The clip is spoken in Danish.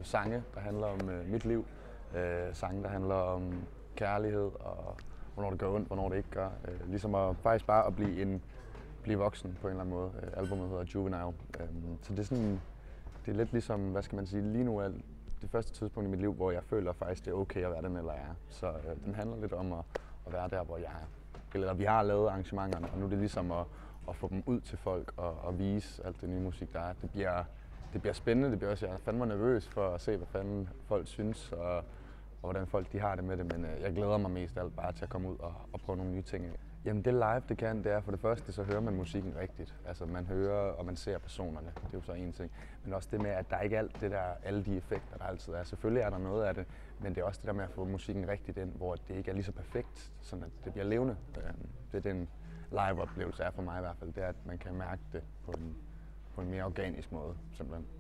sange, der handler om mit liv. Sange, der handler om kærlighed og hvornår det gør ondt, hvornår det ikke gør. Ligesom faktisk bare at blive voksen på en eller anden måde. Albumet hedder Juvenile. Så det er sådan, det er lidt ligesom, hvad skal man sige, lige nu er det første tidspunkt i mit liv, hvor jeg føler faktisk, det er okay at være den eller jeg er. Så den handler lidt om at være der, hvor jeg er. Eller vi har lavet arrangementerne, og nu er det ligesom at få dem ud til folk og vise alt det nye musik, der er. Det bliver spændende, det bliver også, jeg er fandme nervøs for at se, hvad fanden folk synes, og hvordan folk de har det med det, men jeg glæder mig mest af alt bare til at komme ud og prøve nogle nye ting af. Jamen det live, det kan, det er for det første, så hører man musikken rigtigt. Altså man hører, og man ser personerne, det er jo så en ting. Men også det med, at der ikke er alt det der, alle de effekter, der altid er. Selvfølgelig er der noget af det, men det er også det der med at få musikken rigtigt ind, hvor det ikke er lige så perfekt, sådan at det bliver levende. Det er den live-oplevelse er for mig i hvert fald, det er, at man kan mærke det på en mere organisk måde, simpelthen.